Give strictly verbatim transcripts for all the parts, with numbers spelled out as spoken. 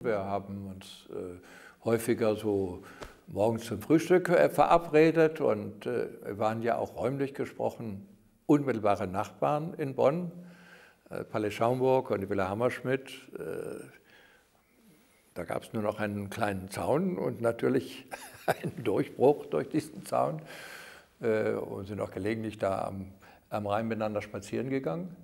Wir haben uns äh, häufiger so morgens zum Frühstück äh, verabredet und äh, wir waren ja auch räumlich gesprochen unmittelbare Nachbarn in Bonn, äh, Palais Schaumburg und die Villa Hammerschmidt. Äh, da gab es nur noch einen kleinen Zaun und natürlich einen Durchbruch durch diesen Zaun äh, und sind auch gelegentlich da am, am Rhein miteinander spazieren gegangen.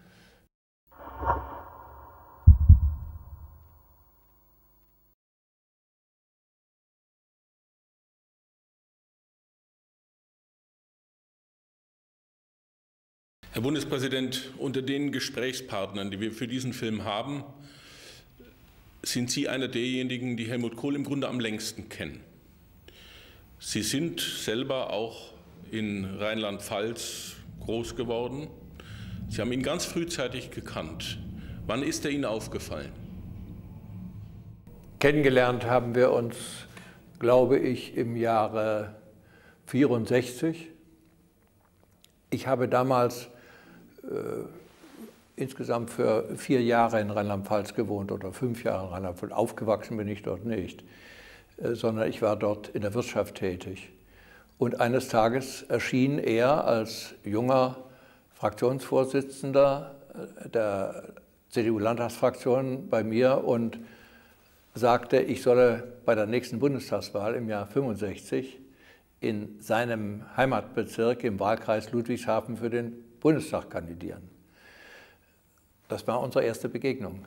Herr Bundespräsident, unter den Gesprächspartnern, die wir für diesen Film haben, sind Sie einer derjenigen, die Helmut Kohl im Grunde am längsten kennen. Sie sind selber auch in Rheinland-Pfalz groß geworden. Sie haben ihn ganz frühzeitig gekannt. Wann ist er Ihnen aufgefallen? Kennengelernt haben wir uns, glaube ich, im Jahre vierundsechzig. Ich habe damals Äh, insgesamt für vier Jahre in Rheinland-Pfalz gewohnt oder fünf Jahre in Rheinland-Pfalz. Aufgewachsen bin ich dort nicht, äh, sondern ich war dort in der Wirtschaft tätig. Und eines Tages erschien er als junger Fraktionsvorsitzender der C D U-Landtagsfraktion bei mir und sagte, ich solle bei der nächsten Bundestagswahl im Jahr fünfundsechzig in seinem Heimatbezirk im Wahlkreis Ludwigshafen für den Bundestag kandidieren. Das war unsere erste Begegnung.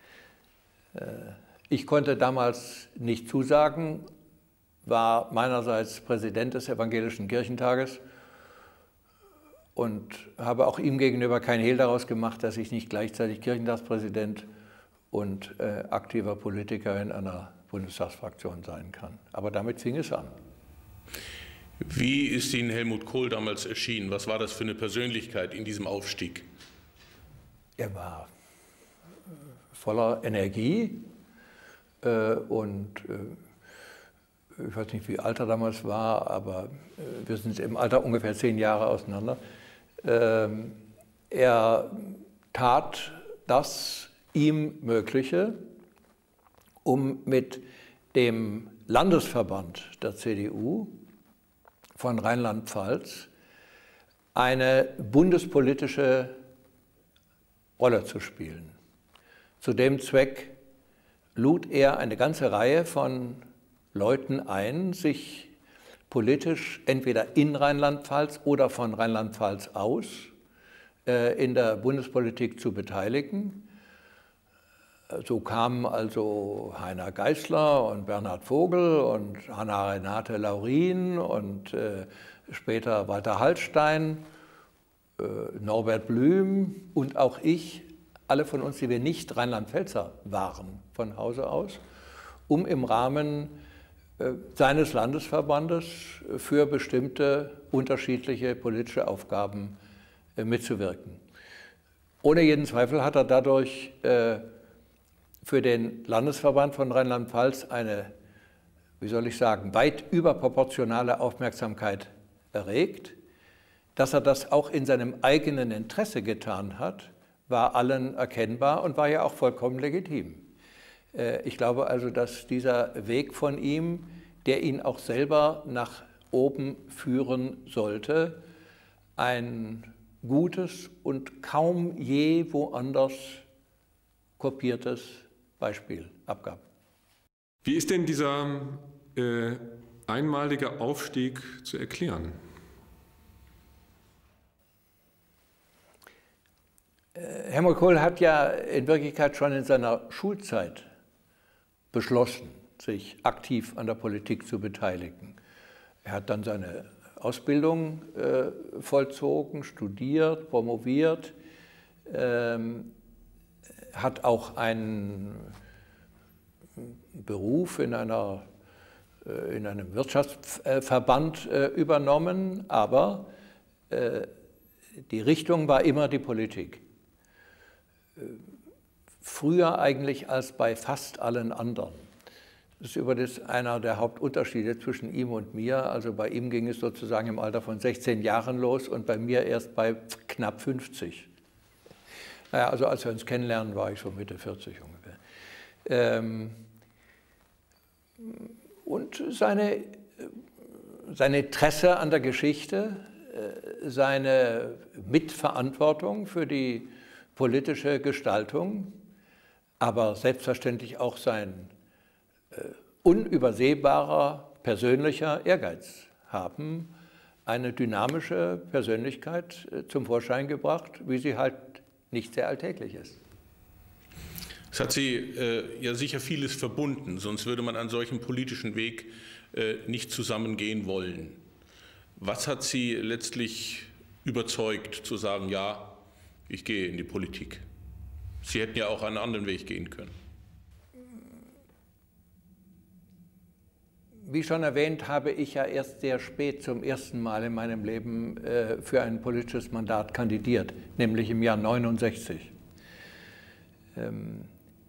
Ich konnte damals nicht zusagen, war meinerseits Präsident des Evangelischen Kirchentages und habe auch ihm gegenüber kein Hehl daraus gemacht, dass ich nicht gleichzeitig Kirchentagspräsident und äh, aktiver Politiker in einer Bundestagsfraktion sein kann. Aber damit fing es an. Wie ist Ihnen Helmut Kohl damals erschienen? Was war das für eine Persönlichkeit in diesem Aufstieg? Er war voller Energie äh, und äh, ich weiß nicht, wie alt er damals war, aber äh, wir sind im Alter ungefähr zehn Jahre auseinander. Äh, er tat das ihm Mögliche, um mit dem Landesverband der C D U von Rheinland-Pfalz eine bundespolitische Rolle zu spielen. Zu dem Zweck lud er eine ganze Reihe von Leuten ein, sich politisch entweder in Rheinland-Pfalz oder von Rheinland-Pfalz aus äh, in der Bundespolitik zu beteiligen. So kamen also Heiner Geißler und Bernhard Vogel und Hanna-Renate Laurin und äh, später Walter Hallstein, äh, Norbert Blüm und auch ich, alle von uns, die wir nicht Rheinland-Pfälzer waren von Hause aus, um im Rahmen äh, seines Landesverbandes für bestimmte unterschiedliche politische Aufgaben äh, mitzuwirken. Ohne jeden Zweifel hat er dadurch äh, für den Landesverband von Rheinland-Pfalz eine, wie soll ich sagen, weit überproportionale Aufmerksamkeit erregt. Dass er das auch in seinem eigenen Interesse getan hat, war allen erkennbar und war ja auch vollkommen legitim. Ich glaube also, dass dieser Weg von ihm, der ihn auch selber nach oben führen sollte, ein gutes und kaum je woanders kopiertes Beispiel abgab. Wie ist denn dieser äh, einmalige Aufstieg zu erklären? Helmut Kohl hat ja in Wirklichkeit schon in seiner Schulzeit beschlossen, sich aktiv an der Politik zu beteiligen. Er hat dann seine Ausbildung äh, vollzogen, studiert, promoviert, ähm, hat auch einen Beruf in, einer, in einem Wirtschaftsverband übernommen, aber die Richtung war immer die Politik. Früher eigentlich als bei fast allen anderen. Das ist übrigens einer der Hauptunterschiede zwischen ihm und mir. Also bei ihm ging es sozusagen im Alter von sechzehn Jahren los und bei mir erst bei knapp fünfzig. Naja, also als wir uns kennenlernen, war ich so Mitte vierzig ungefähr. Ähm, und seine, sein Interesse an der Geschichte, seine Mitverantwortung für die politische Gestaltung, aber selbstverständlich auch sein unübersehbarer persönlicher Ehrgeiz haben eine dynamische Persönlichkeit zum Vorschein gebracht, wie sie halt nicht sehr alltäglich ist. Es hat Sie äh, ja sicher vieles verbunden, sonst würde man einen solchen politischen Weg äh, nicht zusammengehen wollen. Was hat Sie letztlich überzeugt, zu sagen, ja, ich gehe in die Politik? Sie hätten ja auch einen anderen Weg gehen können. Wie schon erwähnt, habe ich ja erst sehr spät zum ersten Mal in meinem Leben äh, für ein politisches Mandat kandidiert, nämlich im Jahr neunundsechzig. Ähm,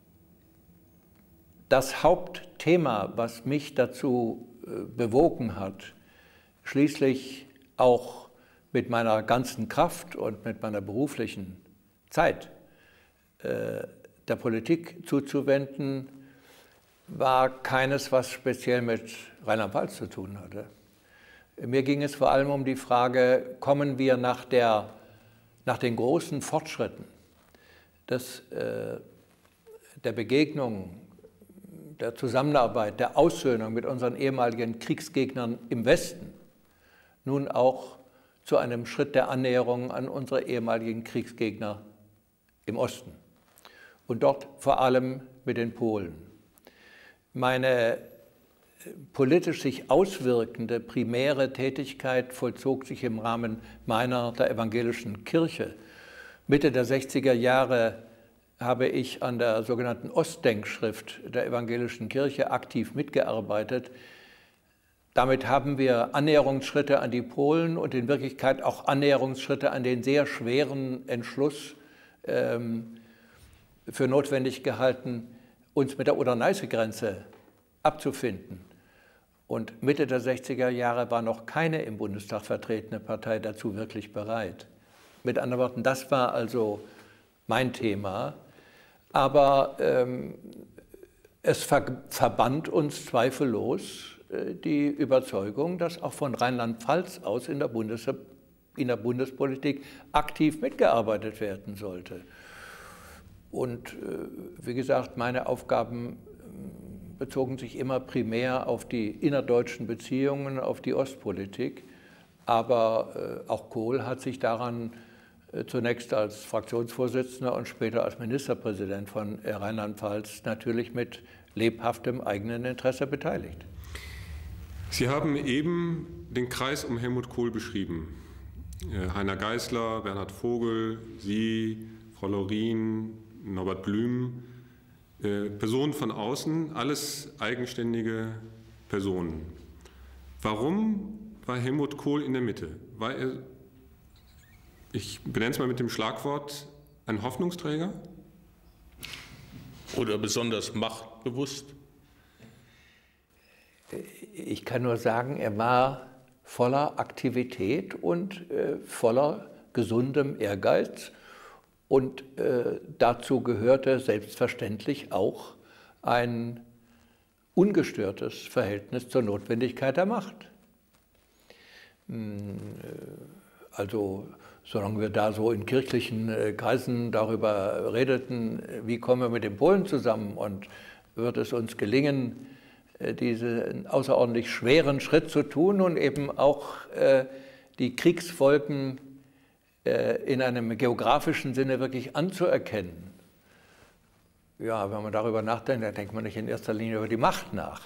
das Hauptthema, was mich dazu äh, bewogen hat, schließlich auch mit meiner ganzen Kraft und mit meiner beruflichen Zeit äh, der Politik zuzuwenden, war keines, was speziell mit Rheinland-Pfalz zu tun hatte. Mir ging es vor allem um die Frage, kommen wir nach, der, nach den großen Fortschritten des, äh, der Begegnung, der Zusammenarbeit, der Aussöhnung mit unseren ehemaligen Kriegsgegnern im Westen nun auch zu einem Schritt der Annäherung an unsere ehemaligen Kriegsgegner im Osten und dort vor allem mit den Polen. Meine politisch sich auswirkende primäre Tätigkeit vollzog sich im Rahmen meiner, der evangelischen Kirche. Mitte der sechziger Jahre habe ich an der sogenannten Ostdenkschrift der evangelischen Kirche aktiv mitgearbeitet. Damit haben wir Annäherungsschritte an die Polen und in Wirklichkeit auch Annäherungsschritte an den sehr schweren Entschluss ähm, für notwendig gehalten, uns mit der Oder-Neiße-Grenze abzufinden. Und Mitte der sechziger Jahre war noch keine im Bundestag vertretene Partei dazu wirklich bereit. Mit anderen Worten, das war also mein Thema. Aber ähm, es ver verband uns zweifellos äh, die Überzeugung, dass auch von Rheinland-Pfalz aus in der, Bundes in der Bundespolitik aktiv mitgearbeitet werden sollte. Und wie gesagt, meine Aufgaben bezogen sich immer primär auf die innerdeutschen Beziehungen, auf die Ostpolitik. Aber auch Kohl hat sich daran zunächst als Fraktionsvorsitzender und später als Ministerpräsident von Rheinland-Pfalz natürlich mit lebhaftem eigenen Interesse beteiligt. Sie haben eben den Kreis um Helmut Kohl beschrieben. Heiner Geißler, Bernhard Vogel, Sie, Frau Lorin, Norbert Blüm, äh, Personen von außen, alles eigenständige Personen. Warum war Helmut Kohl in der Mitte? War er, ich benenne es mal mit dem Schlagwort, ein Hoffnungsträger? Oder besonders machtbewusst? Ich kann nur sagen, er war voller Aktivität und äh, voller gesundem Ehrgeiz. Und äh, dazu gehörte selbstverständlich auch ein ungestörtes Verhältnis zur Notwendigkeit der Macht. Also solange wir da so in kirchlichen äh, Kreisen darüber redeten, wie kommen wir mit den Polen zusammen und wird es uns gelingen, äh, diesen außerordentlich schweren Schritt zu tun und eben auch äh, die Kriegsfolgen in einem geografischen Sinne wirklich anzuerkennen. Ja, wenn man darüber nachdenkt, dann denkt man nicht in erster Linie über die Macht nach.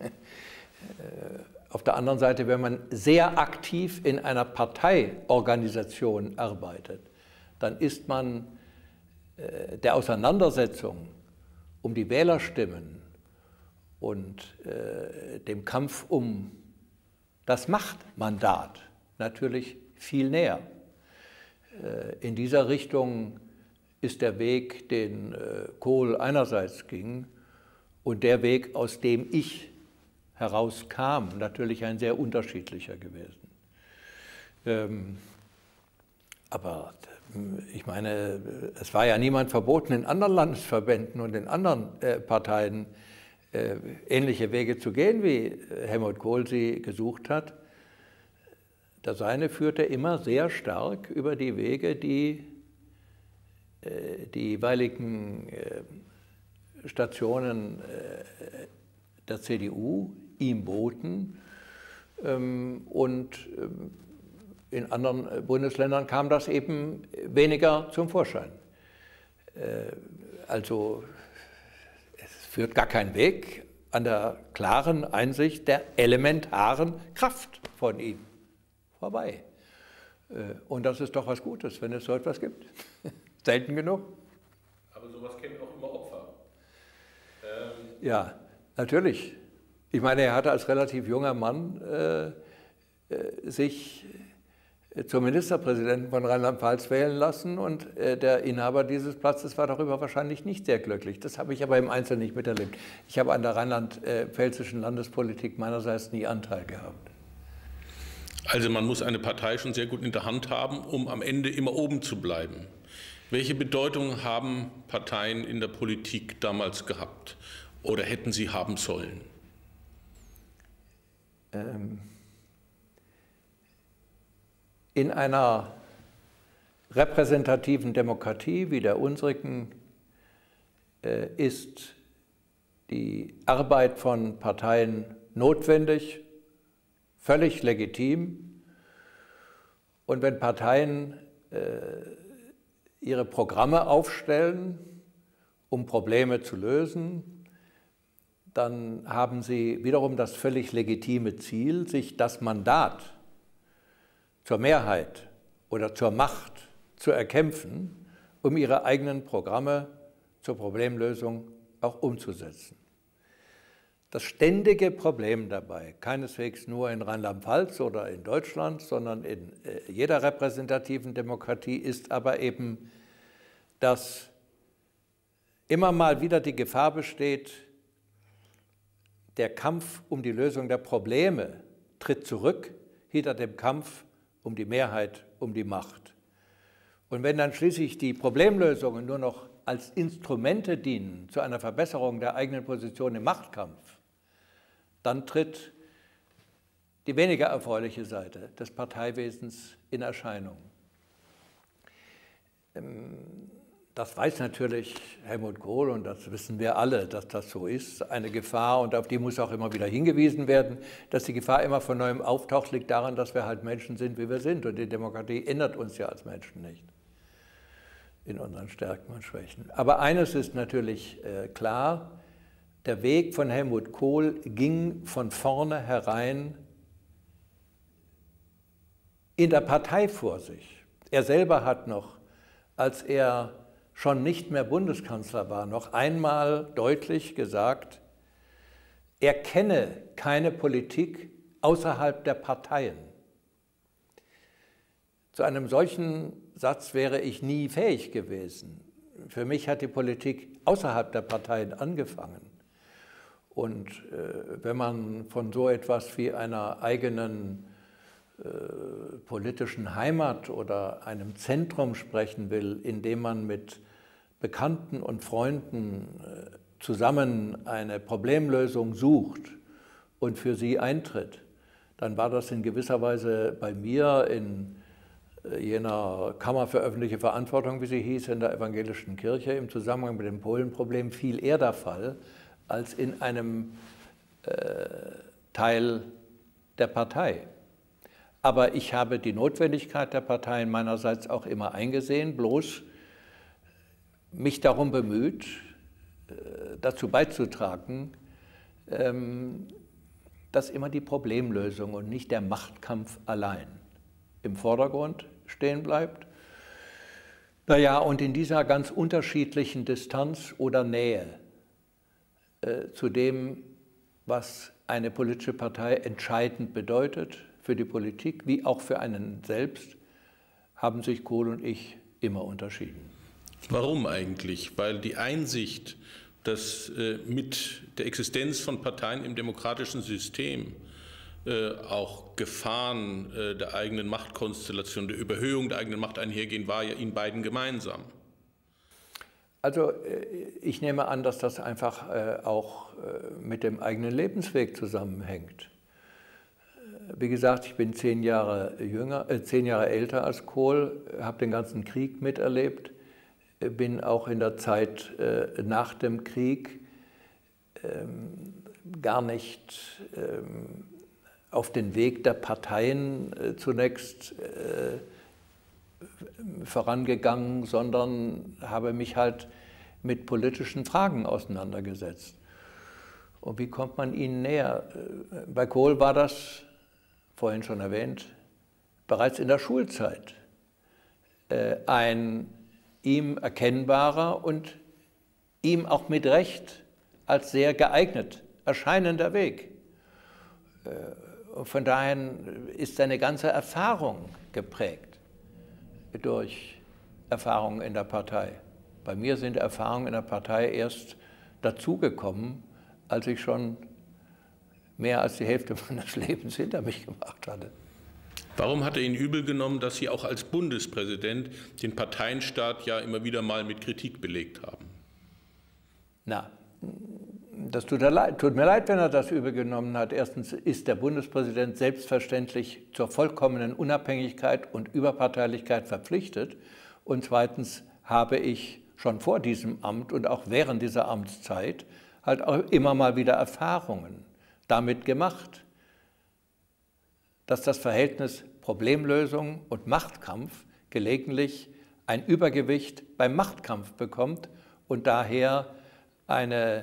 Auf der anderen Seite, wenn man sehr aktiv in einer Parteiorganisation arbeitet, dann ist man der Auseinandersetzung um die Wählerstimmen und dem Kampf um das Machtmandat natürlich viel näher. In dieser Richtung ist der Weg, den Kohl einerseits ging, und der Weg, aus dem ich herauskam, natürlich ein sehr unterschiedlicher gewesen. Aber ich meine, es war ja niemand verboten, in anderen Landesverbänden und in anderen Parteien äh, ähnliche Wege zu gehen, wie Helmut Kohl sie gesucht hat. Der seine führte immer sehr stark über die Wege, die äh, die jeweiligen äh, Stationen äh, der C D U ihm boten. Ähm, und ähm, in anderen Bundesländern kam das eben weniger zum Vorschein. Äh, also es führt gar kein Weg an der klaren Einsicht der elementaren Kraft von ihm vorbei. Äh, und das ist doch was Gutes, wenn es so etwas gibt. Selten genug. Aber sowas kennt auch immer Opfer. Ähm ja, natürlich. Ich meine, er hatte als relativ junger Mann äh, äh, sich zum Ministerpräsidenten von Rheinland-Pfalz wählen lassen und äh, der Inhaber dieses Platzes war darüber wahrscheinlich nicht sehr glücklich. Das habe ich aber im Einzelnen nicht miterlebt. Ich habe an der rheinland-pfälzischen Landespolitik meinerseits nie Anteil gehabt. Also man muss eine Partei schon sehr gut in der Hand haben, um am Ende immer oben zu bleiben. Welche Bedeutung haben Parteien in der Politik damals gehabt oder hätten sie haben sollen? In einer repräsentativen Demokratie wie der unsrigen ist die Arbeit von Parteien notwendig, völlig legitim. Und wenn Parteien ihre Programme aufstellen, um Probleme zu lösen, dann haben sie wiederum das völlig legitime Ziel, sich das Mandat zur Mehrheit oder zur Macht zu erkämpfen, um ihre eigenen Programme zur Problemlösung auch umzusetzen. Das ständige Problem dabei, keineswegs nur in Rheinland-Pfalz oder in Deutschland, sondern in jeder repräsentativen Demokratie, ist aber eben, dass immer mal wieder die Gefahr besteht, der Kampf um die Lösung der Probleme tritt zurück hinter dem Kampf um die Mehrheit, um die Macht. Und wenn dann schließlich die Problemlösungen nur noch als Instrumente dienen zu einer Verbesserung der eigenen Position im Machtkampf, dann tritt die weniger erfreuliche Seite des Parteiwesens in Erscheinung. Das weiß natürlich Helmut Kohl und das wissen wir alle, dass das so ist. Eine Gefahr, und auf die muss auch immer wieder hingewiesen werden, dass die Gefahr immer von neuem auftaucht, liegt daran, dass wir halt Menschen sind, wie wir sind. Und die Demokratie ändert uns ja als Menschen nicht in unseren Stärken und Schwächen. Aber eines ist natürlich äh, klar, der Weg von Helmut Kohl ging von vornherein in der Partei vor sich. Er selber hat noch, als er schon nicht mehr Bundeskanzler war, noch einmal deutlich gesagt, er kenne keine Politik außerhalb der Parteien. Zu einem solchen Satz wäre ich nie fähig gewesen. Für mich hat die Politik außerhalb der Parteien angefangen. Und äh, wenn man von so etwas wie einer eigenen äh, politischen Heimat oder einem Zentrum sprechen will, in dem man mit Bekannten und Freunden äh, zusammen eine Problemlösung sucht und für sie eintritt, dann war das in gewisser Weise bei mir in äh, jener Kammer für öffentliche Verantwortung, wie sie hieß, in der evangelischen Kirche im Zusammenhang mit dem Polenproblem viel eher der Fall, als in einem äh, Teil der Partei. Aber ich habe die Notwendigkeit der Parteien meinerseits auch immer eingesehen, bloß mich darum bemüht, äh, dazu beizutragen, ähm, dass immer die Problemlösung und nicht der Machtkampf allein im Vordergrund stehen bleibt. Naja, und in dieser ganz unterschiedlichen Distanz oder Nähe zu dem, was eine politische Partei entscheidend bedeutet für die Politik, wie auch für einen selbst, haben sich Kohl und ich immer unterschieden. Warum eigentlich? Weil die Einsicht, dass äh, mit der Existenz von Parteien im demokratischen System äh, auch Gefahren äh, der eigenen Machtkonstellation, der Überhöhung der eigenen Macht einhergehen, war ja Ihnen beiden gemeinsam. Also ich nehme an, dass das einfach auch mit dem eigenen Lebensweg zusammenhängt. Wie gesagt, ich bin zehn Jahre jünger, äh, zehn Jahre älter als Kohl, habe den ganzen Krieg miterlebt, bin auch in der Zeit äh, nach dem Krieg ähm, gar nicht ähm, auf den Weg der Parteien äh, zunächst äh, vorangegangen, sondern habe mich halt mit politischen Fragen auseinandergesetzt. Und wie kommt man ihnen näher? Bei Kohl war das, vorhin schon erwähnt, bereits in der Schulzeit ein ihm erkennbarer und ihm auch mit Recht als sehr geeignet erscheinender Weg. Und von daher ist seine ganze Erfahrung geprägt durch Erfahrungen in der Partei. Bei mir sind Erfahrungen in der Partei erst dazugekommen, als ich schon mehr als die Hälfte meines Lebens hinter mich gemacht hatte. Warum hat er Ihnen übel genommen, dass Sie auch als Bundespräsident den Parteienstaat ja immer wieder mal mit Kritik belegt haben? Na, das tut, er leid, tut mir leid, wenn er das übel genommen hat. Erstens ist der Bundespräsident selbstverständlich zur vollkommenen Unabhängigkeit und Überparteilichkeit verpflichtet. Und zweitens habe ich schon vor diesem Amt und auch während dieser Amtszeit halt auch immer mal wieder Erfahrungen damit gemacht, dass das Verhältnis Problemlösung und Machtkampf gelegentlich ein Übergewicht beim Machtkampf bekommt und daher eine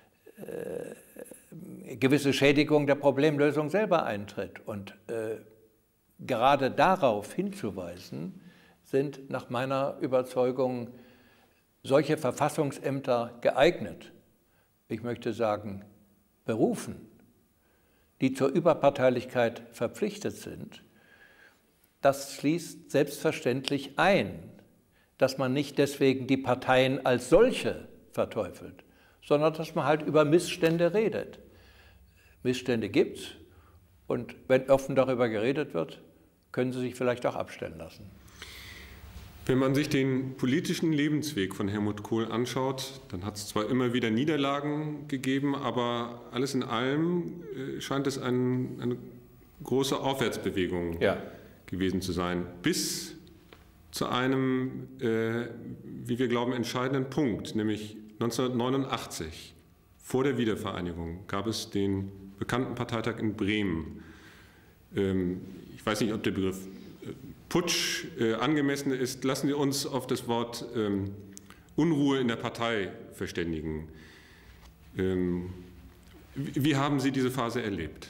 äh, gewisse Schädigung der Problemlösung selber eintritt. Und äh, gerade darauf hinzuweisen, sind nach meiner Überzeugung solche Verfassungsämter geeignet, ich möchte sagen berufen, die zur Überparteilichkeit verpflichtet sind. Das schließt selbstverständlich ein, dass man nicht deswegen die Parteien als solche verteufelt, sondern dass man halt über Missstände redet. Missstände gibt es und wenn offen darüber geredet wird, können sie sich vielleicht auch abstellen lassen. Wenn man sich den politischen Lebensweg von Helmut Kohl anschaut, dann hat es zwar immer wieder Niederlagen gegeben, aber alles in allem äh, scheint es ein, eine große Aufwärtsbewegung ja. gewesen zu sein, bis zu einem, äh, wie wir glauben, entscheidenden Punkt, nämlich neunzehnhundertneunundachtzig, vor der Wiedervereinigung, gab es den bekannten Parteitag in Bremen. Ähm, ich weiß nicht, ob der Begriff Putsch äh, angemessen ist. Lassen Sie uns auf das Wort ähm, Unruhe in der Partei verständigen. Ähm, wie, wie haben Sie diese Phase erlebt?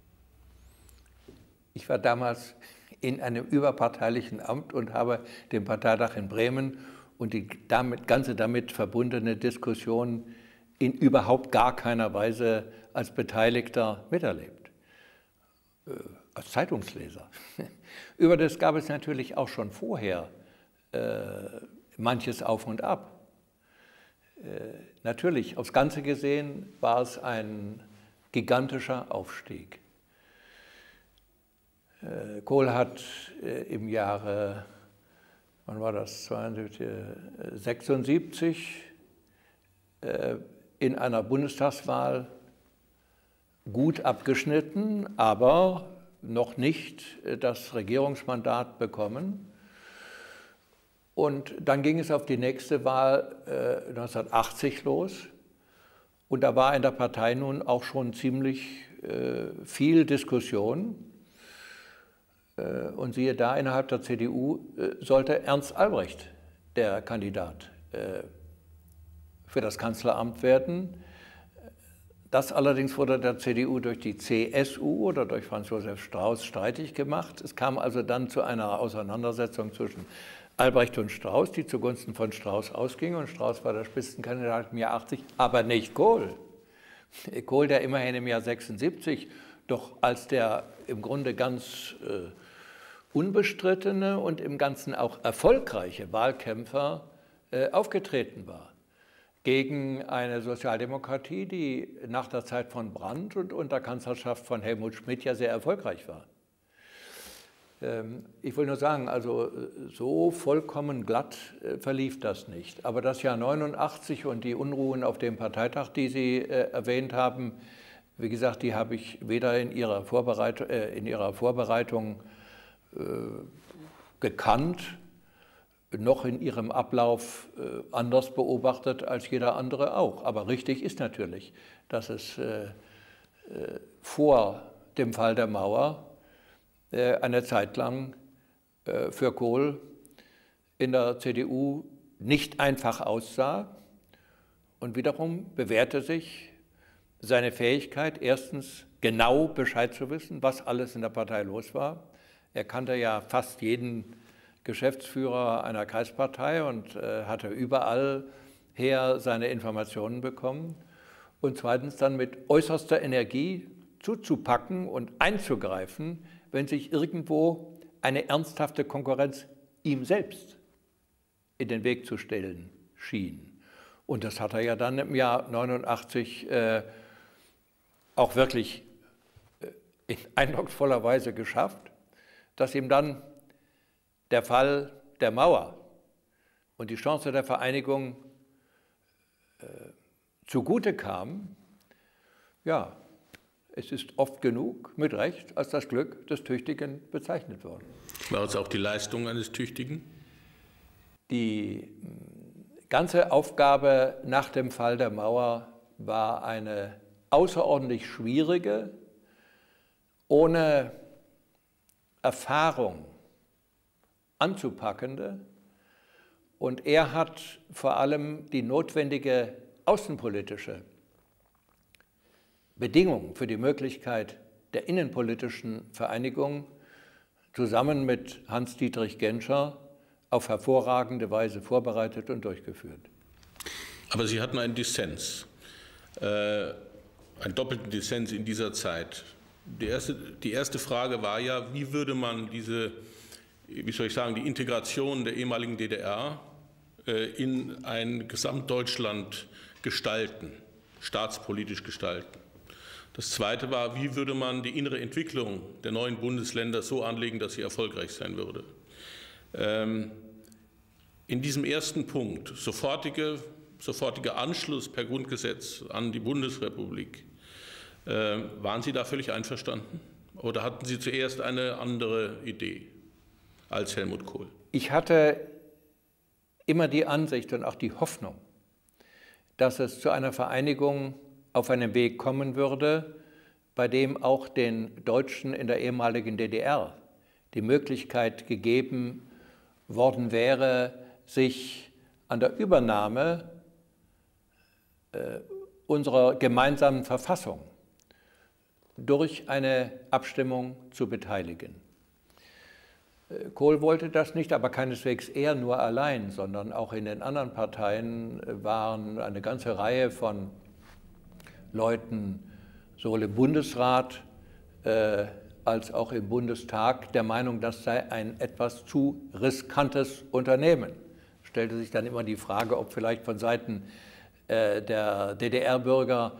Ich war damals in einem überparteilichen Amt und habe den Parteitag in Bremen und die damit, ganze damit verbundene Diskussion in überhaupt gar keiner Weise als Beteiligter miterlebt. Äh, als Zeitungsleser. Über das gab es natürlich auch schon vorher äh, manches Auf und Ab. Äh, natürlich, aufs Ganze gesehen war es ein gigantischer Aufstieg. Äh, Kohl hat äh, im Jahre, wann war das, sechsundsiebzig, äh, in einer Bundestagswahl gut abgeschnitten, aber noch nicht das Regierungsmandat bekommen. Und dann ging es auf die nächste Wahl äh, neunzehnhundertachtzig los. Und da war in der Partei nun auch schon ziemlich äh, viel Diskussion. Äh, und siehe da, innerhalb der C D U äh, sollte Ernst Albrecht der Kandidat äh, für das Kanzleramt werden. Das allerdings wurde der C D U durch die C S U oder durch Franz Josef Strauß streitig gemacht. Es kam also dann zu einer Auseinandersetzung zwischen Albrecht und Strauß, die zugunsten von Strauß ausging. Und Strauß war der Spitzenkandidat im Jahr achtzig, aber nicht Kohl. Kohl, der immerhin im Jahr sechsundsiebzig doch als der im Grunde ganz äh, unbestrittene und im Ganzen auch erfolgreiche Wahlkämpfer äh, aufgetreten war. Gegen eine Sozialdemokratie, die nach der Zeit von Brandt und unter Kanzlerschaft von Helmut Schmidt ja sehr erfolgreich war. Ich will nur sagen, also so vollkommen glatt verlief das nicht. Aber das Jahr neunundachtzig und die Unruhen auf dem Parteitag, die Sie erwähnt haben, wie gesagt, die habe ich weder in ihrer Vorbereitung, in ihrer Vorbereitung gekannt, noch in ihrem Ablauf anders beobachtet als jeder andere auch. Aber richtig ist natürlich, dass es vor dem Fall der Mauer eine Zeit lang für Kohl in der C D U nicht einfach aussah. Und wiederum bewährte sich seine Fähigkeit, erstens genau Bescheid zu wissen, was alles in der Partei los war. Er kannte ja fast jeden Geschäftsführer einer Kreispartei und hatte überall her seine Informationen bekommen. Und zweitens dann mit äußerster Energie zuzupacken und einzugreifen, wenn sich irgendwo eine ernsthafte Konkurrenz ihm selbst in den Weg zu stellen schien. Und das hat er ja dann im Jahr neunundachtzig äh, auch wirklich äh, in eindrucksvoller Weise geschafft, dass ihm dann der Fall der Mauer und die Chance der Vereinigung äh, zugute kam. Ja, es ist oft genug, mit Recht, als das Glück des Tüchtigen bezeichnet worden. War es auch die Leistung eines Tüchtigen? Die ganze Aufgabe nach dem Fall der Mauer war eine außerordentlich schwierige, ohne Erfahrung anzupackende. Und er hat vor allem die notwendige außenpolitische Bedingung für die Möglichkeit der innenpolitischen Vereinigung zusammen mit Hans-Dietrich Genscher auf hervorragende Weise vorbereitet und durchgeführt. Aber Sie hatten einen Dissens, äh, einen doppelten Dissens in dieser Zeit. Die erste, die erste Frage war ja, wie würde man diese, wie soll ich sagen, die Integration der ehemaligen D D R äh, in ein Gesamtdeutschland gestalten, staatspolitisch gestalten. Das Zweite war, wie würde man die innere Entwicklung der neuen Bundesländer so anlegen, dass sie erfolgreich sein würde. Ähm, in diesem ersten Punkt, sofortige, sofortiger Anschluss per Grundgesetz an die Bundesrepublik, äh, waren Sie da völlig einverstanden? Oder hatten Sie zuerst eine andere Idee als Helmut Kohl? Ich hatte immer die Ansicht und auch die Hoffnung, dass es zu einer Vereinigung auf einem Weg kommen würde, bei dem auch den Deutschen in der ehemaligen D D R die Möglichkeit gegeben worden wäre, sich an der Übernahme äh, unserer gemeinsamen Verfassung durch eine Abstimmung zu beteiligen. Äh, Kohl wollte das nicht, aber keineswegs er nur allein, sondern auch in den anderen Parteien waren eine ganze Reihe von Leuten sowohl im Bundesrat äh, als auch im Bundestag der Meinung, das sei ein etwas zu riskantes Unternehmen. Es stellte sich dann immer die Frage, ob vielleicht von Seiten äh, der D D R-Bürger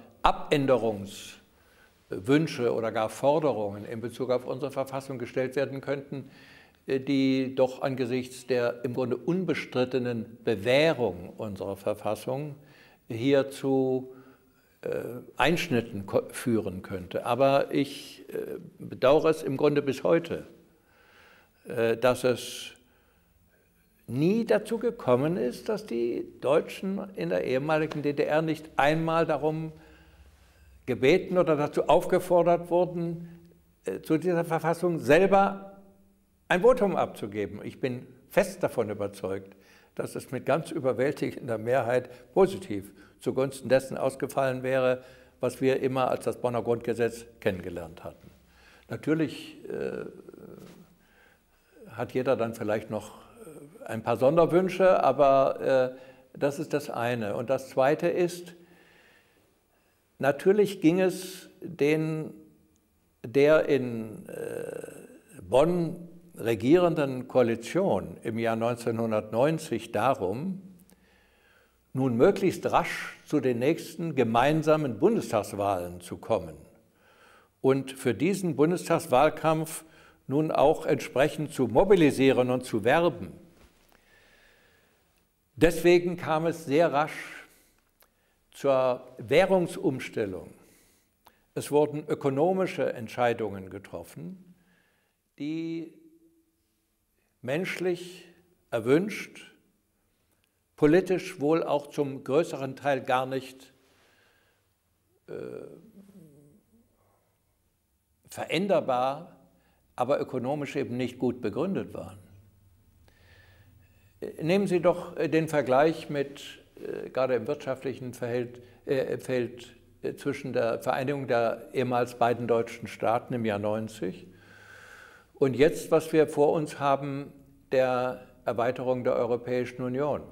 Abänderungswünsche oder gar Forderungen in Bezug auf unsere Verfassung gestellt werden könnten, äh, die doch angesichts der im Grunde unbestrittenen Bewährung unserer Verfassung hier zu Einschnitten führen könnte. Aber ich bedauere es im Grunde bis heute, dass es nie dazu gekommen ist, dass die Deutschen in der ehemaligen D D R nicht einmal darum gebeten oder dazu aufgefordert wurden, zu dieser Verfassung selber ein Votum abzugeben. Ich bin fest davon überzeugt, dass es mit ganz überwältigender Mehrheit positiv zugunsten dessen ausgefallen wäre, was wir immer als das Bonner Grundgesetz kennengelernt hatten. Natürlich äh, hat jeder dann vielleicht noch ein paar Sonderwünsche, aber äh, das ist das eine. Und das zweite ist, natürlich ging es den, der in äh, Bonn regierenden Koalition im Jahr neunzehnhundertneunzig darum, nun möglichst rasch zu den nächsten gemeinsamen Bundestagswahlen zu kommen und für diesen Bundestagswahlkampf nun auch entsprechend zu mobilisieren und zu werben. Deswegen kam es sehr rasch zur Währungsumstellung. Es wurden ökonomische Entscheidungen getroffen, die menschlich erwünscht, politisch wohl auch zum größeren Teil gar nicht äh, veränderbar, aber ökonomisch eben nicht gut begründet waren. Nehmen Sie doch den Vergleich mit, äh, gerade im wirtschaftlichen Verhält, äh, Feld äh, zwischen der Vereinigung der ehemals beiden deutschen Staaten im Jahr neunzig und jetzt, was wir vor uns haben, der Erweiterung der Europäischen Union.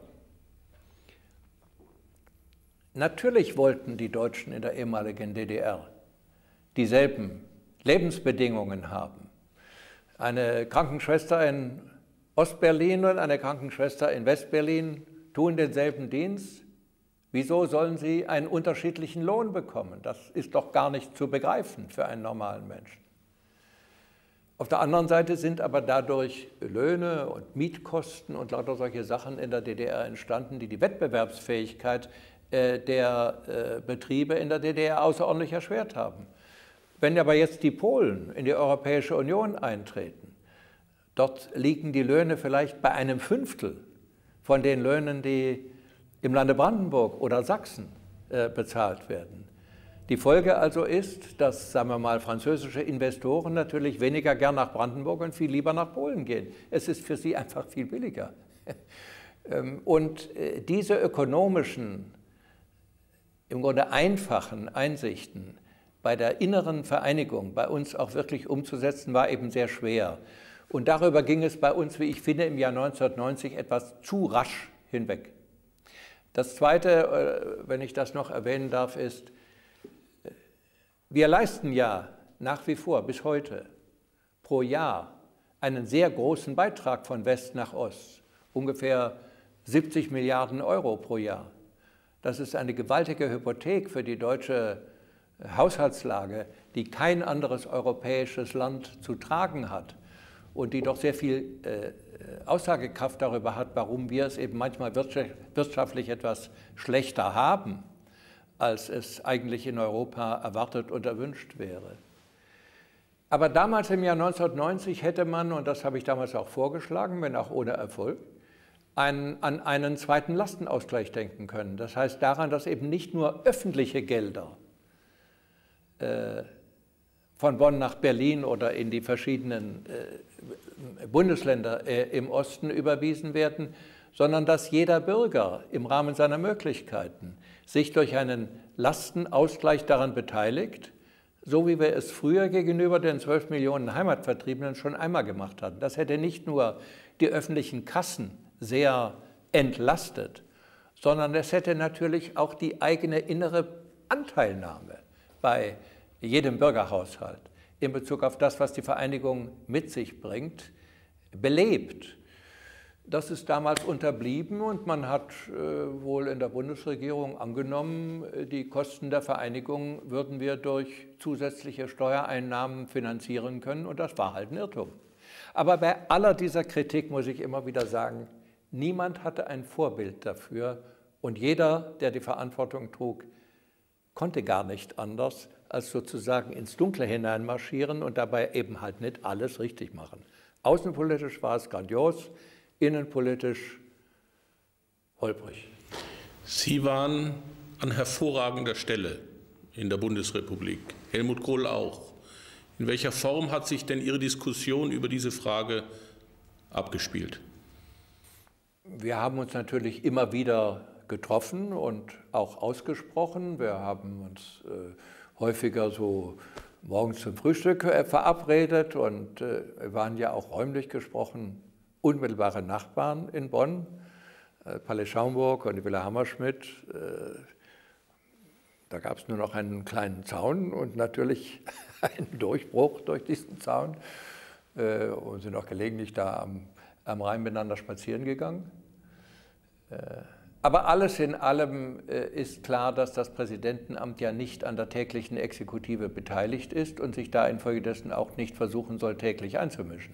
Natürlich wollten die Deutschen in der ehemaligen D D R dieselben Lebensbedingungen haben. Eine Krankenschwester in Ostberlin und eine Krankenschwester in Westberlin tun denselben Dienst. Wieso sollen sie einen unterschiedlichen Lohn bekommen? Das ist doch gar nicht zu begreifen für einen normalen Menschen. Auf der anderen Seite sind aber dadurch Löhne und Mietkosten und lauter solche Sachen in der D D R entstanden, die die Wettbewerbsfähigkeit äh, der äh, Betriebe in der D D R außerordentlich erschwert haben. Wenn aber jetzt die Polen in die Europäische Union eintreten, dort liegen die Löhne vielleicht bei einem Fünftel von den Löhnen, die im Lande Brandenburg oder Sachsen äh, bezahlt werden. Die Folge also ist, dass, sagen wir mal, französische Investoren natürlich weniger gern nach Brandenburg und viel lieber nach Polen gehen. Es ist für sie einfach viel billiger. Und diese ökonomischen, im Grunde einfachen Einsichten bei der inneren Vereinigung bei uns auch wirklich umzusetzen, war eben sehr schwer. Und darüber ging es bei uns, wie ich finde, im Jahr neunzehnhundertneunzig etwas zu rasch hinweg. Das Zweite, wenn ich das noch erwähnen darf, ist, wir leisten ja nach wie vor bis heute pro Jahr einen sehr großen Beitrag von West nach Ost, ungefähr siebzig Milliarden Euro pro Jahr. Das ist eine gewaltige Hypothek für die deutsche Haushaltslage, die kein anderes europäisches Land zu tragen hat und die doch sehr viel äh, Aussagekraft darüber hat, warum wir es eben manchmal wirtschaftlich etwas schlechter haben, als es eigentlich in Europa erwartet und erwünscht wäre. Aber damals im Jahr neunzehnhundertneunzig hätte man, und das habe ich damals auch vorgeschlagen, wenn auch ohne Erfolg, einen, an einen zweiten Lastenausgleich denken können. Das heißt daran, dass eben nicht nur öffentliche Gelder äh, von Bonn nach Berlin oder in die verschiedenen äh, Bundesländer äh, im Osten überwiesen werden, sondern dass jeder Bürger im Rahmen seiner Möglichkeiten sich durch einen Lastenausgleich daran beteiligt, so wie wir es früher gegenüber den zwölf Millionen Heimatvertriebenen schon einmal gemacht hatten. Das hätte nicht nur die öffentlichen Kassen sehr entlastet, sondern es hätte natürlich auch die eigene innere Anteilnahme bei jedem Bürgerhaushalt in Bezug auf das, was die Vereinigung mit sich bringt, belebt. Das ist damals unterblieben und man hat äh, wohl in der Bundesregierung angenommen, die Kosten der Vereinigung würden wir durch zusätzliche Steuereinnahmen finanzieren können und das war halt ein Irrtum. Aber bei aller dieser Kritik muss ich immer wieder sagen, niemand hatte ein Vorbild dafür und jeder, der die Verantwortung trug, konnte gar nicht anders, als sozusagen ins Dunkle hineinmarschieren und dabei eben halt nicht alles richtig machen. Außenpolitisch war es grandios, innenpolitisch holprig. Sie waren an hervorragender Stelle in der Bundesrepublik, Helmut Kohl auch. In welcher Form hat sich denn Ihre Diskussion über diese Frage abgespielt? Wir haben uns natürlich immer wieder getroffen und auch ausgesprochen. Wir haben uns äh, häufiger so morgens zum Frühstück äh, verabredet und äh, wir waren ja auch räumlich gesprochen unmittelbare Nachbarn in Bonn, äh, Palais Schaumburg und die Villa Hammerschmidt. Äh, da gab es nur noch einen kleinen Zaun und natürlich einen Durchbruch durch diesen Zaun äh, und sind auch gelegentlich da am, am Rhein miteinander spazieren gegangen. Äh, Aber alles in allem ist klar, dass das Präsidentenamt ja nicht an der täglichen Exekutive beteiligt ist und sich da infolgedessen auch nicht versuchen soll, täglich einzumischen.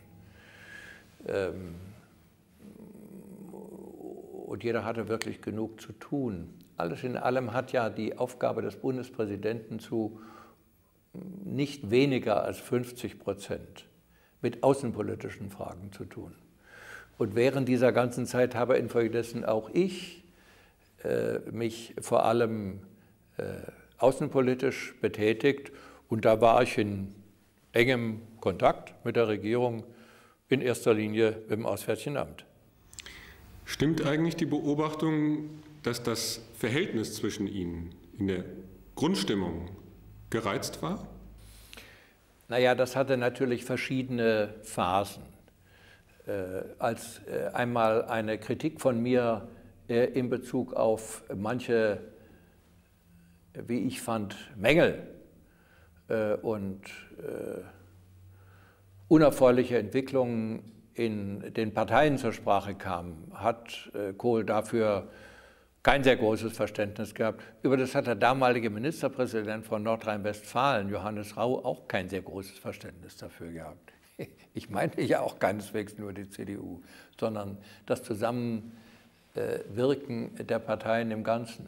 Und jeder hatte wirklich genug zu tun. Alles in allem hat ja die Aufgabe des Bundespräsidenten zu nicht weniger als fünfzig Prozent mit außenpolitischen Fragen zu tun. Und während dieser ganzen Zeit habe infolgedessen auch ich äh, mich vor allem äh, außenpolitisch betätigt. Und da war ich in engem Kontakt mit der Regierung, in erster Linie mit dem Auswärtigen Amt. Stimmt eigentlich die Beobachtung, dass das Verhältnis zwischen Ihnen in der Grundstimmung gereizt war? Naja, das hatte natürlich verschiedene Phasen. Äh, als äh, einmal eine Kritik von mir äh, in Bezug auf manche, wie ich fand, Mängel äh, und äh, unerfreuliche Entwicklungen in den Parteien zur Sprache kamen, hat äh, Kohl dafür kein sehr großes Verständnis gehabt. Über das hat der damalige Ministerpräsident von Nordrhein-Westfalen, Johannes Rau, auch kein sehr großes Verständnis dafür gehabt. Ich meine ja auch keineswegs nur die C D U, sondern das Zusammenwirken der Parteien im Ganzen.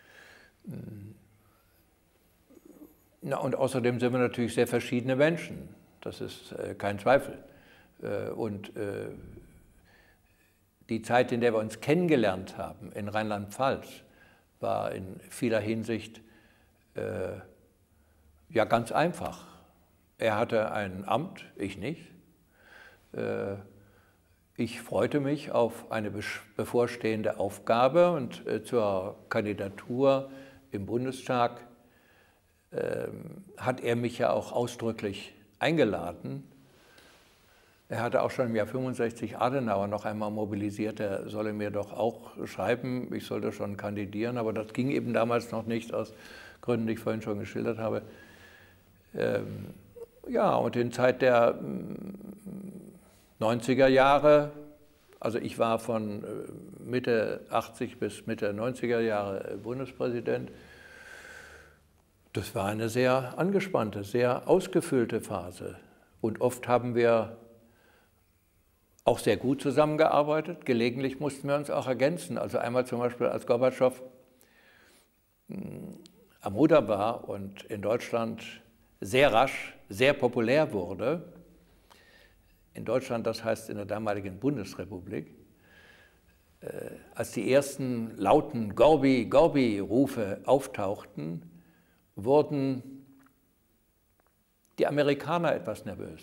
Na, und außerdem sind wir natürlich sehr verschiedene Menschen, das ist äh, kein Zweifel. Äh, und äh, die Zeit, in der wir uns kennengelernt haben in Rheinland-Pfalz, war in vieler Hinsicht äh, ja ganz einfach. Er hatte ein Amt, ich nicht. Äh, ich freute mich auf eine bevorstehende Aufgabe und äh, zur Kandidatur im Bundestag äh, hat er mich ja auch ausdrücklich eingeladen. Er hatte auch schon im Jahr fünfundsechzig Adenauer noch einmal mobilisiert, er solle mir doch auch schreiben, ich sollte schon kandidieren, aber das ging eben damals noch nicht, aus Gründen, die ich vorhin schon geschildert habe. Ähm, ja, und in Zeit der neunziger Jahre, also ich war von Mitte achtzig bis Mitte neunziger Jahre Bundespräsident, das war eine sehr angespannte, sehr ausgefüllte Phase. Und oft haben wir auch sehr gut zusammengearbeitet. Gelegentlich mussten wir uns auch ergänzen. Also einmal zum Beispiel, als Gorbatschow am Ruder war und in Deutschland sehr rasch, sehr populär wurde, in Deutschland, das heißt in der damaligen Bundesrepublik, äh, als die ersten lauten Gorbi, Gorbi-Rufe auftauchten, wurden die Amerikaner etwas nervös.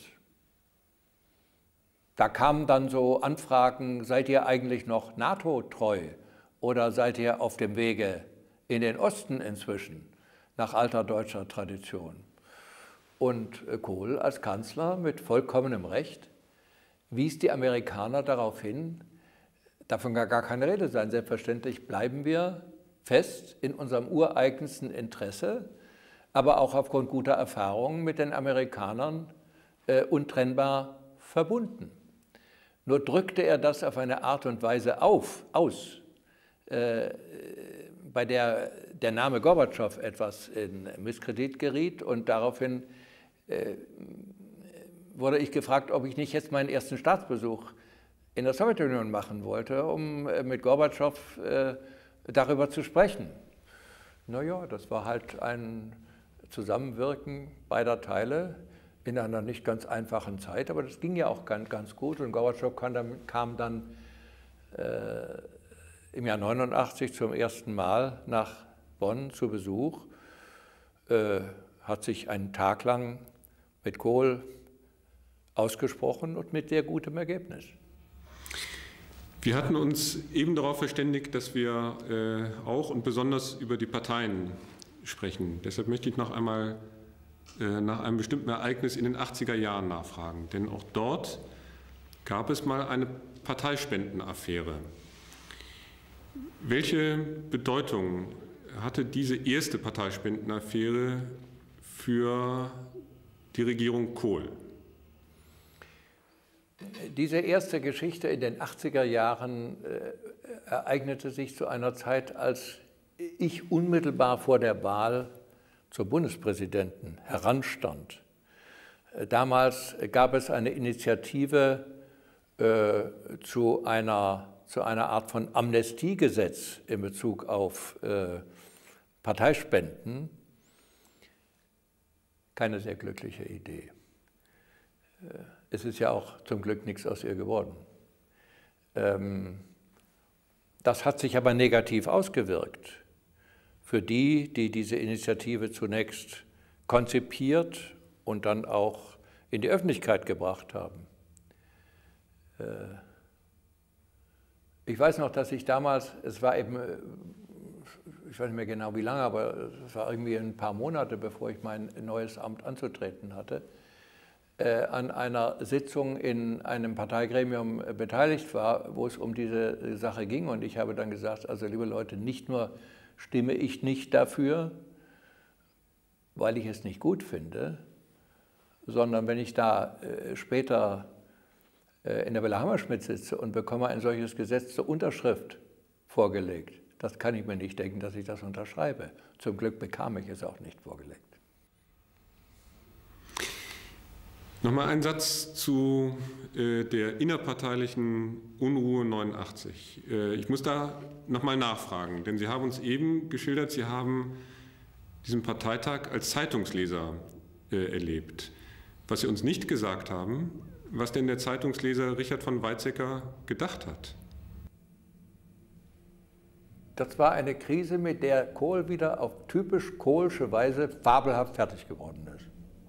Da kamen dann so Anfragen, seid ihr eigentlich noch NATO-treu oder seid ihr auf dem Wege in den Osten inzwischen, nach alter deutscher Tradition? Und Kohl als Kanzler mit vollkommenem Recht wies die Amerikaner darauf hin, davon kann gar keine Rede sein. Selbstverständlich bleiben wir fest in unserem ureigensten Interesse, aber auch aufgrund guter Erfahrungen mit den Amerikanern äh, untrennbar verbunden. Nur drückte er das auf eine Art und Weise auf, aus, äh, bei der der Name Gorbatschow etwas in Misskredit geriet, und daraufhin äh, wurde ich gefragt, ob ich nicht jetzt meinen ersten Staatsbesuch in der Sowjetunion machen wollte, um äh, mit Gorbatschow äh, darüber zu sprechen. Naja, das war halt ein Zusammenwirken beider Teile in einer nicht ganz einfachen Zeit, aber das ging ja auch ganz, ganz gut, und Gorbatschow kam dann, kam dann äh, im Jahr neunundachtzig zum ersten Mal nach Bonn zu Besuch, äh, hat sich einen Tag lang mit Kohl ausgesprochen und mit sehr gutem Ergebnis. Wir hatten uns eben darauf verständigt, dass wir äh, auch und besonders über die Parteien sprechen. Deshalb möchte ich noch einmal äh, nach einem bestimmten Ereignis in den achtziger Jahren nachfragen. Denn auch dort gab es mal eine Parteispendenaffäre. Welche Bedeutung hatte diese erste Parteispendenaffäre für die Regierung Kohl? Diese erste Geschichte in den achtziger Jahren ereignete sich zu einer Zeit, als ich unmittelbar vor der Wahl zum Bundespräsidenten heranstand. Damals gab es eine Initiative äh, zu, einer, zu einer Art von Amnestiegesetz in Bezug auf äh, Parteispenden. Keine sehr glückliche Idee. Es ist ja auch zum Glück nichts aus ihr geworden. Das hat sich aber negativ ausgewirkt für die, die diese Initiative zunächst konzipiert und dann auch in die Öffentlichkeit gebracht haben. Ich weiß noch, dass ich damals, es war eben, ich weiß nicht mehr genau wie lange, aber es war irgendwie ein paar Monate, bevor ich mein neues Amt anzutreten hatte, äh, an einer Sitzung in einem Parteigremium beteiligt war, wo es um diese Sache ging. Und ich habe dann gesagt, also liebe Leute, nicht nur stimme ich nicht dafür, weil ich es nicht gut finde, sondern wenn ich da äh, später äh, in der Villa Hammerschmidt sitze und bekomme ein solches Gesetz zur Unterschrift vorgelegt, das kann ich mir nicht denken, dass ich das unterschreibe. Zum Glück bekam ich es auch nicht vorgelegt. Nochmal ein Satz zu äh, der innerparteilichen Unruhe neunundachtzig. Äh, ich muss da nochmal nachfragen, denn Sie haben uns eben geschildert, Sie haben diesen Parteitag als Zeitungsleser äh, erlebt. Was Sie uns nicht gesagt haben, was denn der Zeitungsleser Richard von Weizsäcker gedacht hat. Das war eine Krise, mit der Kohl wieder auf typisch kohlsche Weise fabelhaft fertig geworden ist.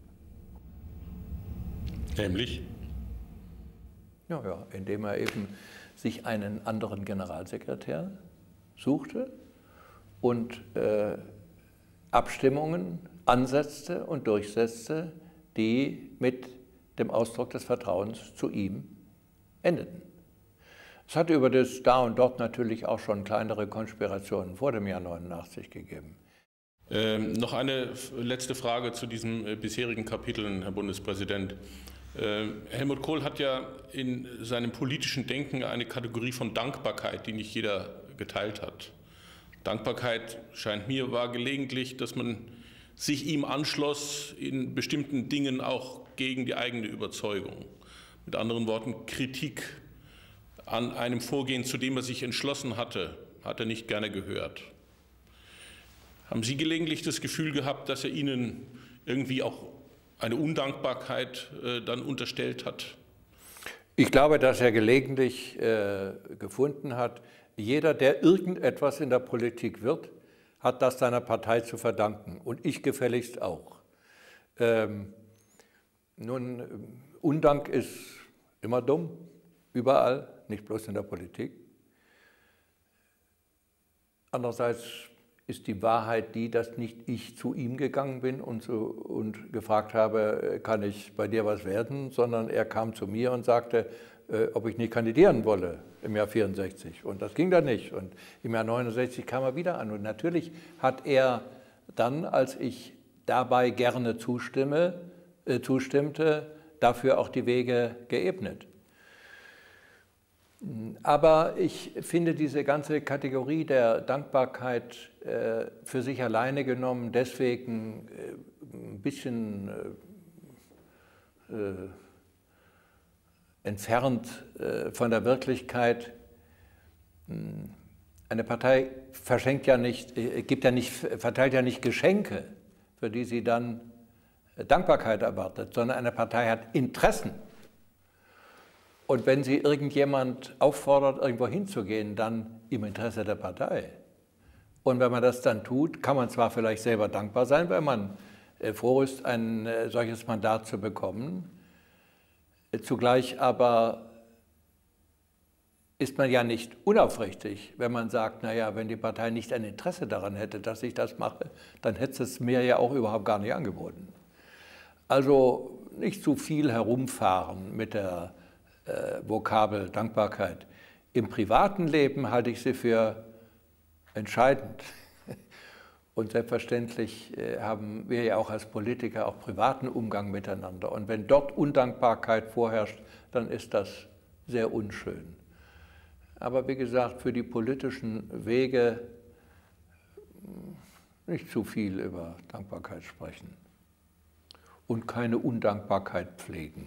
Nämlich? Ja, ja, indem er eben sich einen anderen Generalsekretär suchte und äh, Abstimmungen ansetzte und durchsetzte, die mit dem Ausdruck des Vertrauens zu ihm endeten. Es hatte über das da und dort natürlich auch schon kleinere Konspirationen vor dem Jahr neunundachtzig gegeben. Ähm, noch eine letzte Frage zu diesem äh, bisherigen Kapitel, Herr Bundespräsident. Äh, Helmut Kohl hat ja in seinem politischen Denken eine Kategorie von Dankbarkeit, die nicht jeder geteilt hat. Dankbarkeit, scheint mir, war gelegentlich, dass man sich ihm anschloss, in bestimmten Dingen auch gegen die eigene Überzeugung. Mit anderen Worten, Kritik an einem Vorgehen, zu dem er sich entschlossen hatte, hat er nicht gerne gehört. Haben Sie gelegentlich das Gefühl gehabt, dass er Ihnen irgendwie auch eine Undankbarkeit äh, dann unterstellt hat? Ich glaube, dass er gelegentlich äh, gefunden hat, jeder, der irgendetwas in der Politik wird, hat das seiner Partei zu verdanken. Und ich gefälligst auch. Ähm, nun, Undank ist immer dumm, überall, nicht bloß in der Politik. Andererseits ist die Wahrheit die, dass nicht ich zu ihm gegangen bin und, so, und gefragt habe, kann ich bei dir was werden, sondern er kam zu mir und sagte, äh, ob ich nicht kandidieren wolle im Jahr vierundsechzig. Und das ging dann nicht. Und im Jahr neunundsechzig kam er wieder an. Und natürlich hat er dann, als ich dabei gerne zustimme, äh, zustimmte, dafür auch die Wege geebnet. Aber ich finde diese ganze Kategorie der Dankbarkeit äh, für sich alleine genommen deswegen äh, ein bisschen äh, äh, entfernt äh, von der Wirklichkeit. Eine Partei verschenkt ja nicht, äh, gibt ja nicht, verteilt ja nicht Geschenke, für die sie dann Dankbarkeit erwartet, sondern eine Partei hat Interessen. Und wenn sie irgendjemand auffordert, irgendwo hinzugehen, dann im Interesse der Partei. Und wenn man das dann tut, kann man zwar vielleicht selber dankbar sein, weil man froh ist, ein solches Mandat zu bekommen. Zugleich aber ist man ja nicht unaufrichtig, wenn man sagt, naja, wenn die Partei nicht ein Interesse daran hätte, dass ich das mache, dann hätte es mir ja auch überhaupt gar nicht angeboten. Also nicht zu viel herumfahren mit der Äh, Vokabel Dankbarkeit. Im privaten Leben halte ich sie für entscheidend. Und selbstverständlich äh, haben wir ja auch als Politiker auch privaten Umgang miteinander. Und wenn dort Undankbarkeit vorherrscht, dann ist das sehr unschön. aber wie gesagt, für die politischen Wege nicht zu viel über Dankbarkeit sprechen und keine Undankbarkeit pflegen.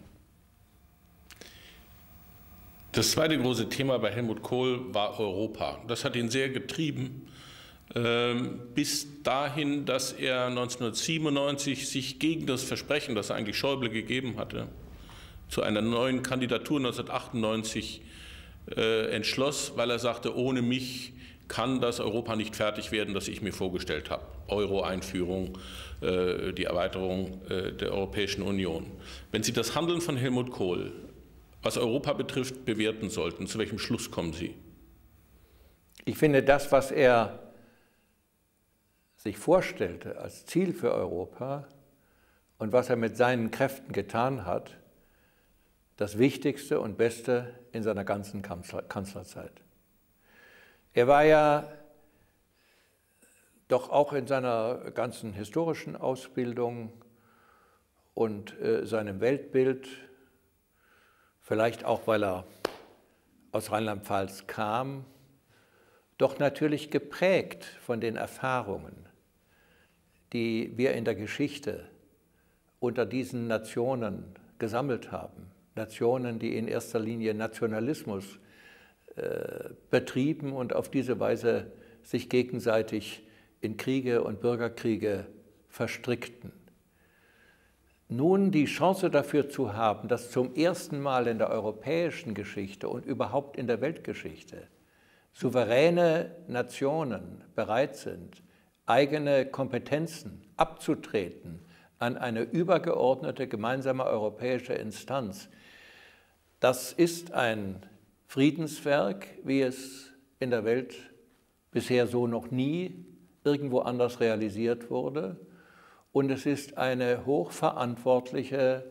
Das zweite große Thema bei Helmut Kohl war Europa. Das hat ihn sehr getrieben, bis dahin, dass er neunzehnhundertsiebenundneunzig sich gegen das Versprechen, das eigentlich Schäuble gegeben hatte, zu einer neuen Kandidatur neunzehnhundertachtundneunzig äh, entschloss, weil er sagte, ohne mich kann das Europa nicht fertig werden, das ich mir vorgestellt habe. Euro-Einführung, äh, die Erweiterung äh, der Europäischen Union. Wenn Sie das Handeln von Helmut Kohl, was Europa betrifft, bewerten sollten, zu welchem Schluss kommen Sie? Ich finde, das, was er sich vorstellte als Ziel für Europa und was er mit seinen Kräften getan hat, das Wichtigste und Beste in seiner ganzen Kanzler Kanzlerzeit. Er war ja doch auch in seiner ganzen historischen Ausbildung und äh, seinem Weltbild, vielleicht auch, weil er aus Rheinland-Pfalz kam, doch natürlich geprägt von den Erfahrungen, die wir in der Geschichte unter diesen Nationen gesammelt haben. Nationen, die in erster Linie Nationalismus äh, betrieben und auf diese Weise sich gegenseitig in Kriege und Bürgerkriege verstrickten. Nun die Chance dafür zu haben, dass zum ersten Mal in der europäischen Geschichte und überhaupt in der Weltgeschichte souveräne Nationen bereit sind, eigene Kompetenzen abzutreten an eine übergeordnete gemeinsame europäische Instanz. Das ist ein Friedenswerk, wie es in der Welt bisher so noch nie irgendwo anders realisiert wurde. Und es ist eine hochverantwortliche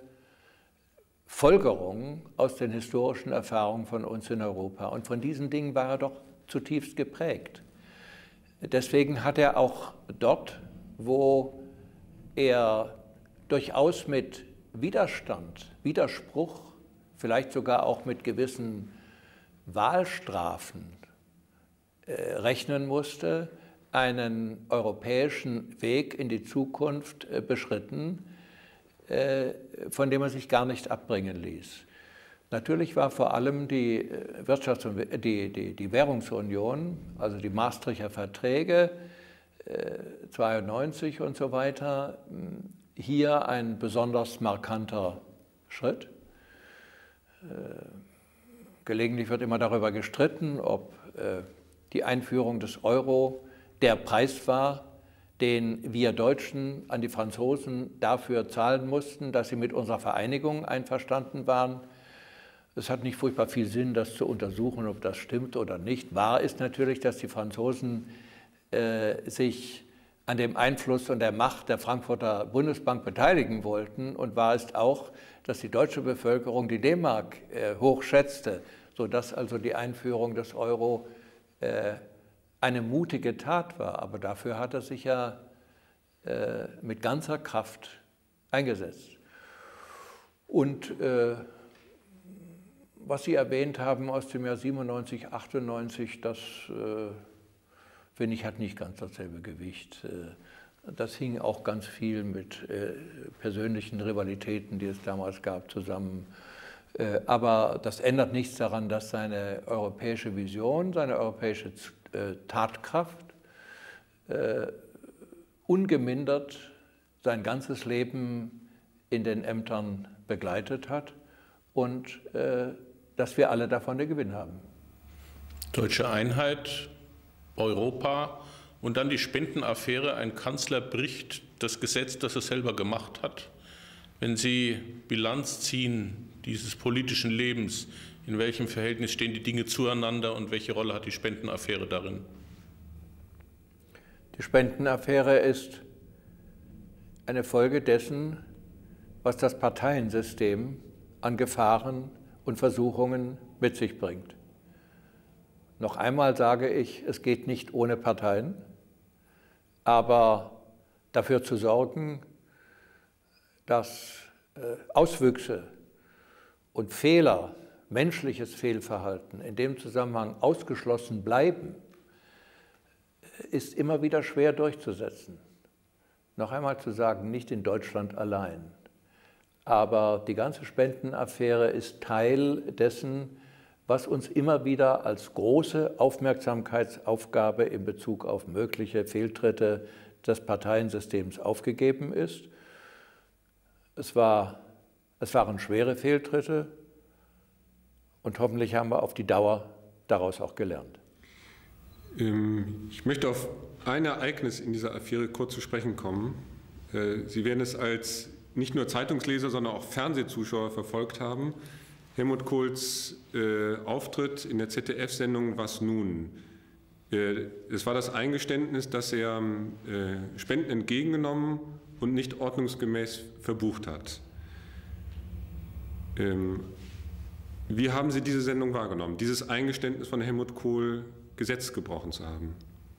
Folgerung aus den historischen Erfahrungen von uns in Europa. Und von diesen Dingen war er doch zutiefst geprägt. Deswegen hat er auch dort, wo er durchaus mit Widerstand, Widerspruch, vielleicht sogar auch mit gewissen Wahlstrafen äh, rechnen musste, einen europäischen Weg in die Zukunft äh, beschritten, äh, von dem er sich gar nicht abbringen ließ. Natürlich war vor allem die, Wirtschafts- und die, die, die Währungsunion, also die Maastrichter Verträge, äh, zweiundneunzig und so weiter, hier ein besonders markanter Schritt. Äh, gelegentlich wird immer darüber gestritten, ob äh, die Einführung des Euro der Preis war, den wir Deutschen an die Franzosen dafür zahlen mussten, dass sie mit unserer Vereinigung einverstanden waren. Es hat nicht furchtbar viel Sinn, das zu untersuchen, ob das stimmt oder nicht. Wahr ist natürlich, dass die Franzosen äh, sich an dem Einfluss und der Macht der Frankfurter Bundesbank beteiligen wollten. Und wahr ist auch, dass die deutsche Bevölkerung die D-Mark äh, hoch schätzte, sodass also die Einführung des Euro äh, eine mutige Tat war. Aber dafür hat er sich ja äh, mit ganzer Kraft eingesetzt. Und äh, was Sie erwähnt haben aus dem Jahr siebenundneunzig, achtundneunzig, das äh, finde ich, hat nicht ganz dasselbe Gewicht. Das hing auch ganz viel mit äh, persönlichen Rivalitäten, die es damals gab, zusammen. Äh, aber das ändert nichts daran, dass seine europäische Vision, seine europäische äh, Tatkraft äh, ungemindert sein ganzes Leben in den Ämtern begleitet hat und äh, dass wir alle davon den Gewinn haben. Deutsche Einheit, Europa und dann die Spendenaffäre. Ein Kanzler bricht das Gesetz, das er selber gemacht hat. Wenn Sie Bilanz ziehen dieses politischen Lebens, in welchem Verhältnis stehen die Dinge zueinander und welche Rolle hat die Spendenaffäre darin? Die Spendenaffäre ist eine Folge dessen, was das Parteiensystem an Gefahren und Versuchungen mit sich bringt. Noch einmal sage ich, es geht nicht ohne Parteien, aber dafür zu sorgen, dass äh, Auswüchse und Fehler menschliches Fehlverhalten in dem Zusammenhang ausgeschlossen bleiben, ist immer wieder schwer durchzusetzen. Noch einmal zu sagen, nicht in Deutschland allein. Aber die ganze Spendenaffäre ist Teil dessen, was uns immer wieder als große Aufmerksamkeitsaufgabe in Bezug auf mögliche Fehltritte des Parteiensystems aufgegeben ist. Es war, es waren schwere Fehltritte und hoffentlich haben wir auf die Dauer daraus auch gelernt. Ich möchte auf ein Ereignis in dieser Affäre kurz zu sprechen kommen. Sie werden es als nicht nur Zeitungsleser, sondern auch Fernsehzuschauer verfolgt haben. Helmut Kohls äh, Auftritt in der Z D F-Sendung Was nun? Äh, es war das Eingeständnis, dass er äh, Spenden entgegengenommen und nicht ordnungsgemäß verbucht hat. Ähm, wie haben Sie diese Sendung wahrgenommen, dieses Eingeständnis von Helmut Kohl, Gesetz gebrochen zu haben?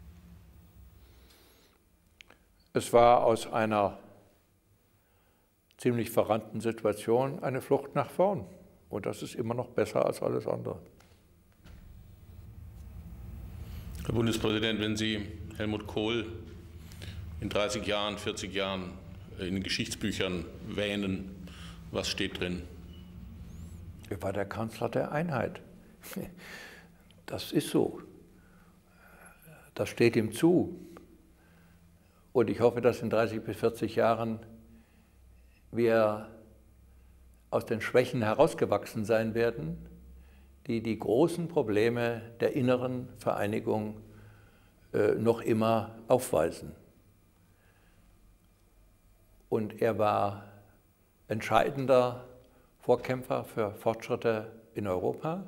Es war aus einer ziemlich verrannten Situation eine Flucht nach vorn. Und das ist immer noch besser als alles andere. Herr Bundespräsident, wenn Sie Helmut Kohl in dreißig Jahren, vierzig Jahren in den Geschichtsbüchern wähnen, was steht drin? Er war der Kanzler der Einheit. Das ist so. Das steht ihm zu. Und ich hoffe, dass in dreißig bis vierzig Jahren wir aus den Schwächen herausgewachsen sein werden, die die großen Probleme der inneren Vereinigung äh, noch immer aufweisen. Und er war entscheidender Vorkämpfer für Fortschritte in Europa.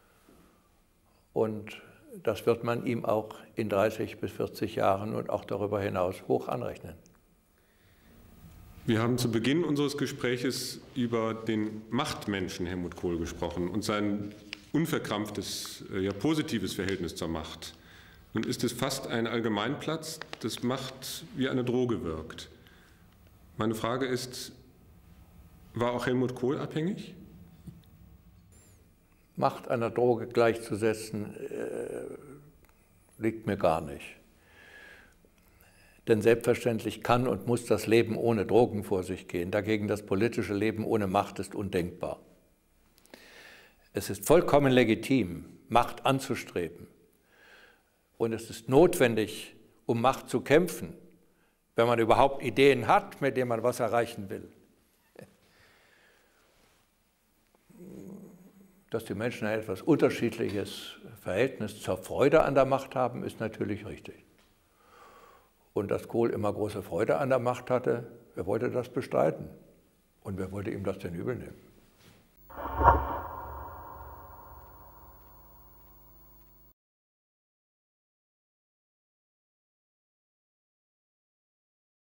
Und das wird man ihm auch in dreißig bis vierzig Jahren und auch darüber hinaus hoch anrechnen. Wir haben zu Beginn unseres Gespräches über den Machtmenschen Helmut Kohl gesprochen und sein unverkrampftes, ja, positives Verhältnis zur Macht. Nun ist es fast ein Allgemeinplatz, dass Macht wie eine Droge wirkt. Meine Frage ist, war auch Helmut Kohl abhängig? Macht einer Droge gleichzusetzen, äh, liegt mir gar nicht. Denn selbstverständlich kann und muss das Leben ohne Drogen vor sich gehen. Dagegen das politische Leben ohne Macht ist undenkbar. Es ist vollkommen legitim, Macht anzustreben. Und es ist notwendig, um Macht zu kämpfen, wenn man überhaupt Ideen hat, mit denen man was erreichen will. Dass die Menschen ein etwas unterschiedliches Verhältnis zur Freude an der Macht haben, ist natürlich richtig. Und dass Kohl immer große Freude an der Macht hatte, wer wollte das bestreiten? Und wer wollte ihm das denn übel nehmen?